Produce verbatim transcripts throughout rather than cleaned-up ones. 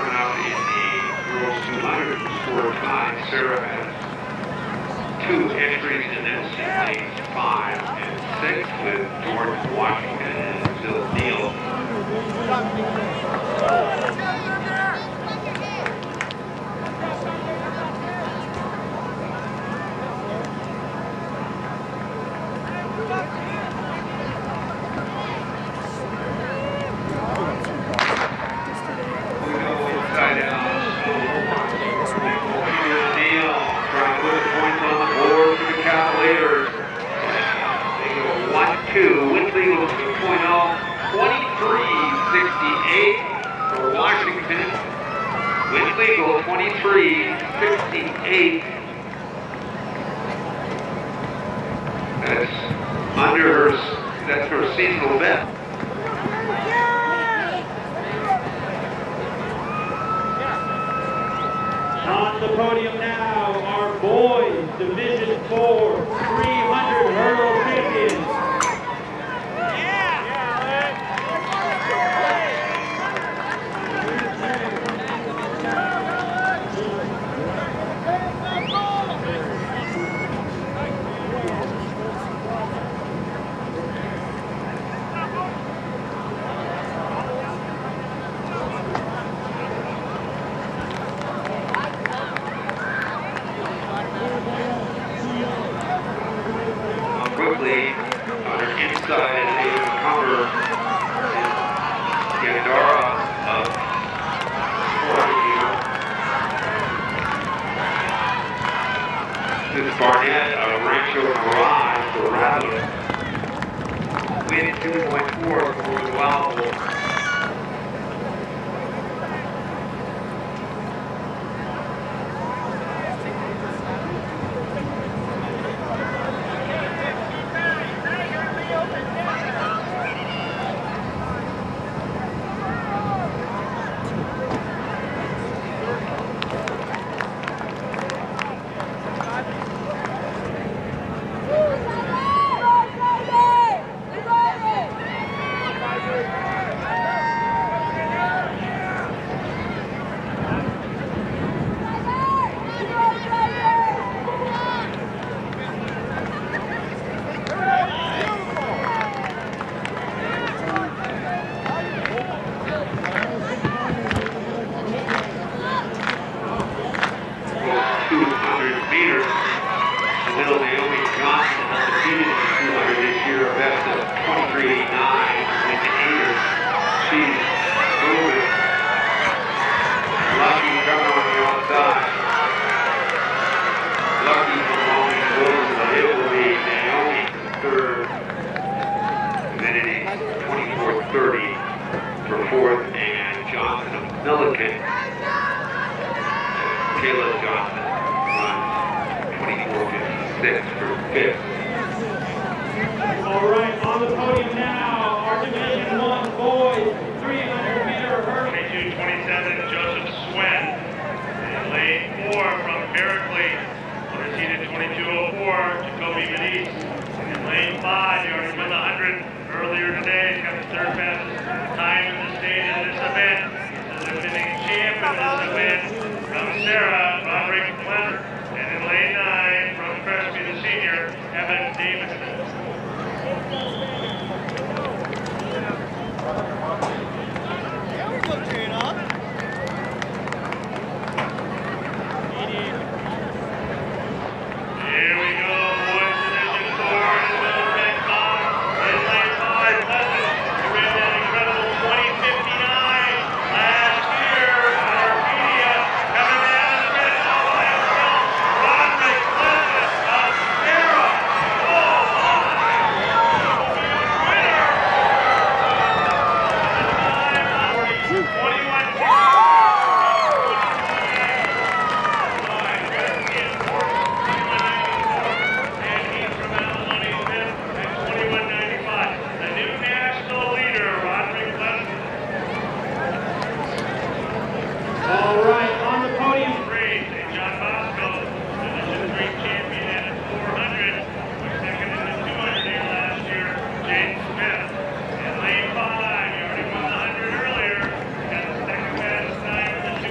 coming up in the girls two hundred score time. Sarah has two entries and then Sydney five and six with Torrance, Washington, and Bill Neal. twenty-three sixty-eight. That's under her, that's her seasonal best. On the podium now, our boys Division four three hundred hurdle champions. Smith. In lane five, he already won the one hundred earlier. Got the second fastest time in the two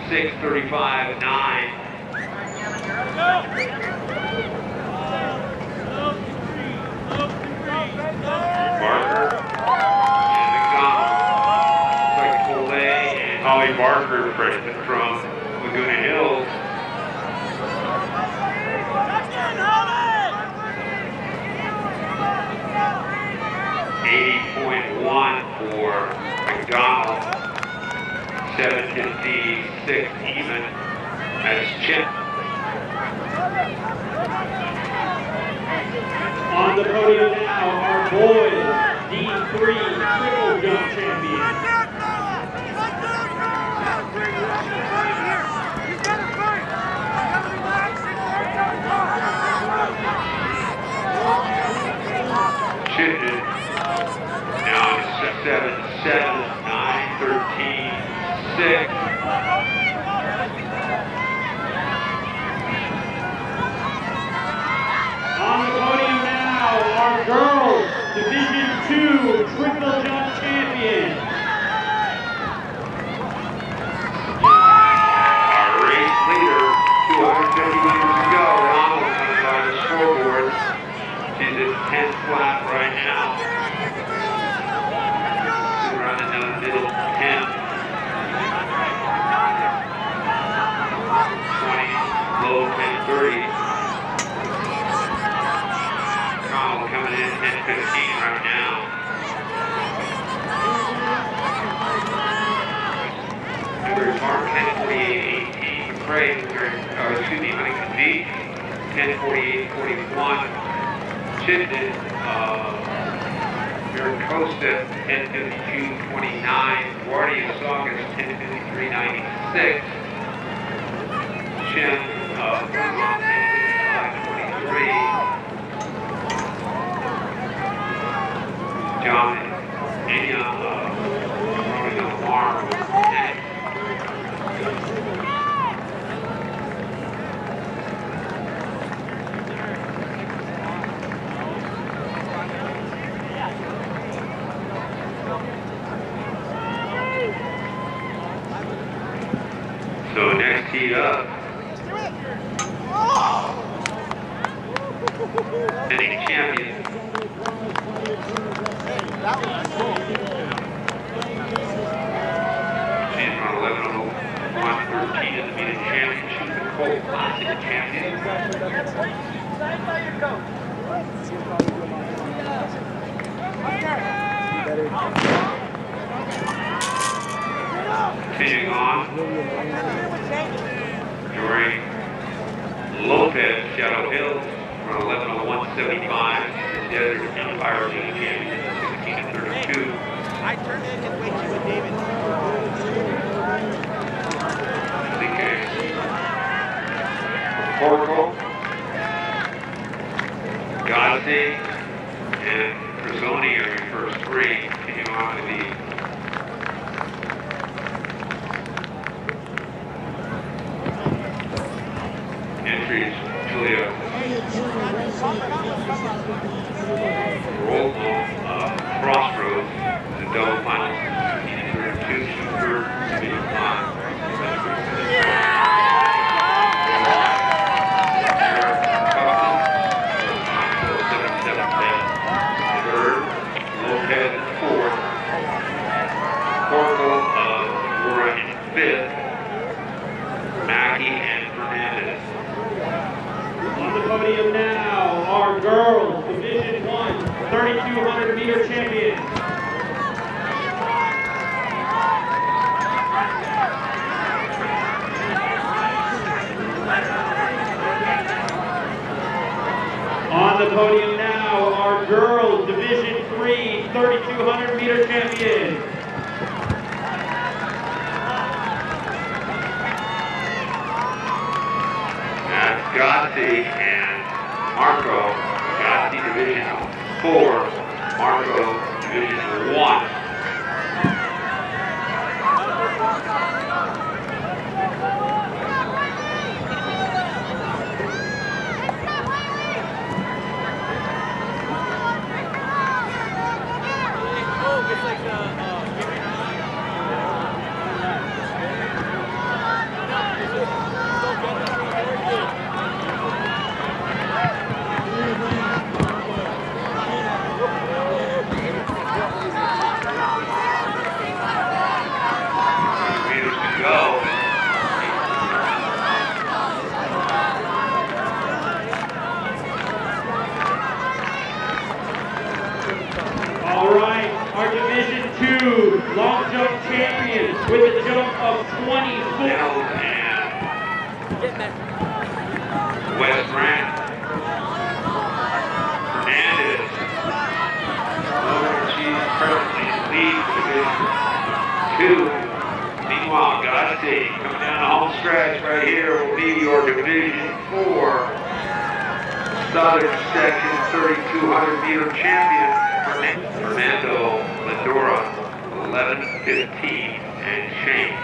six thirty-five nine. Barker and McDonald. Looks like Kalea and Holly Barker, freshman from Laguna Hills. eighty point one for McDonald. seven fifty-six even. That's Chip. On the podium now, our boys D three triple jump champions. Chittenden now seven seven nine thirteen six. On the podium now, our girls Division two triple jump champions. Our race leader, two hundred fifty meters to go. Ronald coming by the scoreboard. She's at ten flat right now. She's running down the middle, ten. twenty, low ten thirty. Ronald coming in ten fifteen right now. Newbury Park ten forty-eight eighteen. Craig, or excuse me, Huntington Beach ten forty-eight forty-one. Chittenden, uh, Murrieta ten fifty-two twenty-nine. Guardia Saugus ten fifty-three ninety-six. Chin, uh, ten fifty-five twenty-three. John, Anya, uh, running on the arm. So next heat up, sitting champion. She's run eleven oh one thirteen in the meeting champion. She's the Colt Classic champion. Continuing on, Jory Lopez, Shadow Hills, run eleven oh one seventy-five. The Desert Empire League champion, sixteen and thirty-two. I turned in and wait you with David. Okay. Oracle, Godsey, and Crisoni are your first three. Continue on to the entries. Julia Roll uh, Crossroads, the double finals, fifteen and thirty-two, Super Division five. seventy-seven ten. Third, Lopez in fourth. Corporal of Aurora in fifth. Mackey and Fernandez. On the podium now, our girls Division one thirty-two hundred meter champions. On the podium now, our girls Division three thirty-two hundred meter champions. That's Godsey and Marco. Godsey Division four, Marco Division one. total of twenty-four. Mills and West Grant. Hernandez. She's presently leads Division two. Meanwhile, Goyette coming down the home stretch right here will be your Division four Southern Section thirty-two hundred meter champion, Fernando Medora, eleven fifteen and change.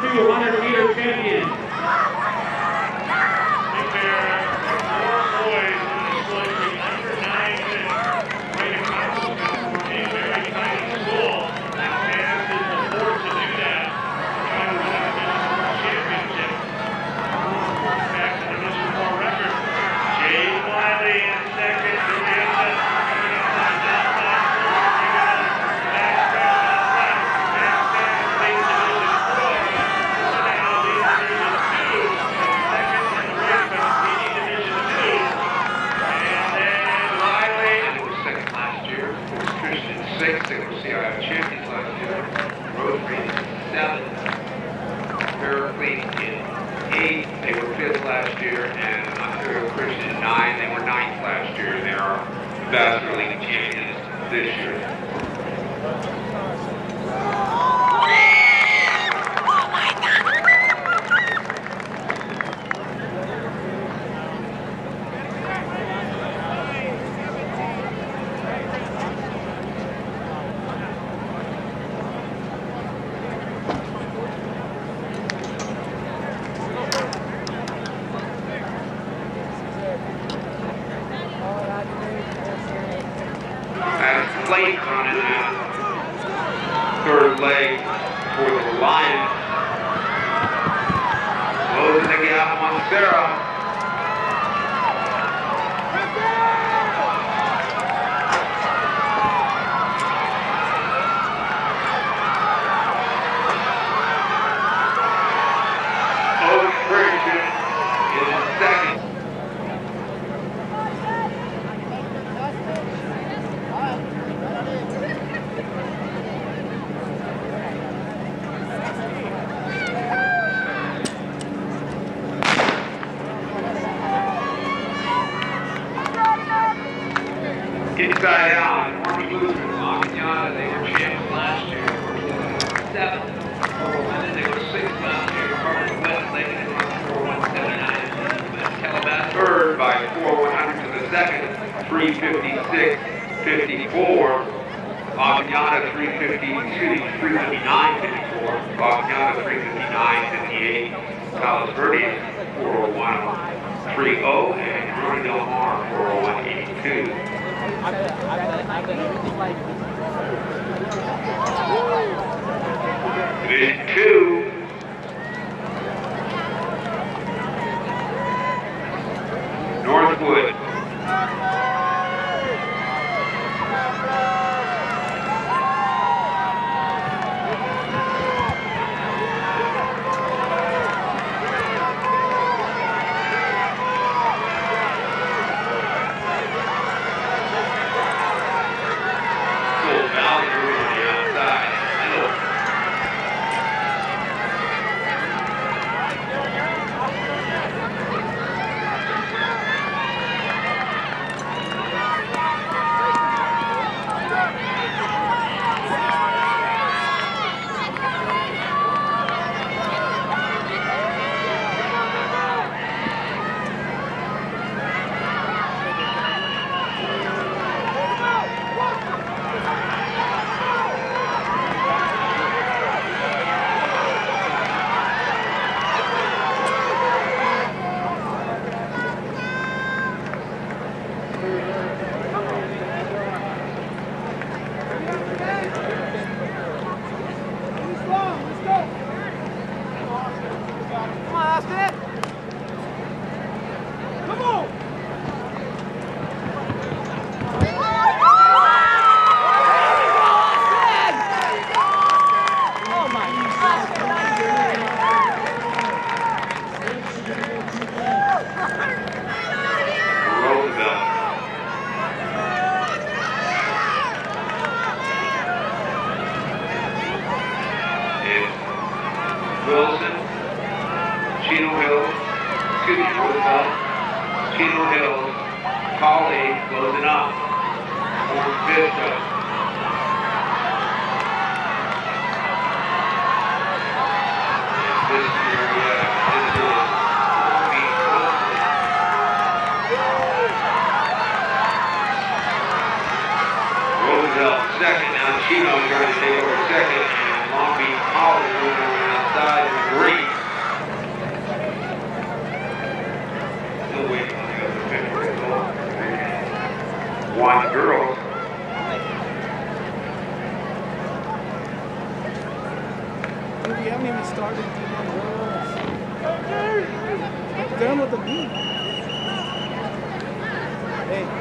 thirty-two hundred meter champion. Six, they were C I F champions last year. Rosary in seven. Paraclete in eight, they were fifth last year. And Ontario Christian in nine, they were ninth last year. And they are Vascular League champions this year. Westlake running that third leg for the Lions. Closing the gap on Sarah. Oak Christian is second. Inside out, Army Lutheran, Wachowski, they were champions last year. Seventh. For women, they were sixth last year. Karner, Westlake, they were four one seventy-nine. Kalea third by four one hundred to the second, three fifty-six fifty-four. Wachowski three fifty-two, three fifty-nine fifty-four. Wachowski three fifty-nine fifty-eight. Palos Verdes four oh one thirty. And Corona Del Mar four oh one eighty-two. Division two. Northwood. Chino Hills, excuse me, Roosevelt, Chino Hills, Kalea closing up for Vista. This Murrieta, this is being Roosevelt second, now Chino trying to take over second, and Long Beach College moving on the outside. Dude, we haven't even started doing girls. I'm done with the beat. Hey.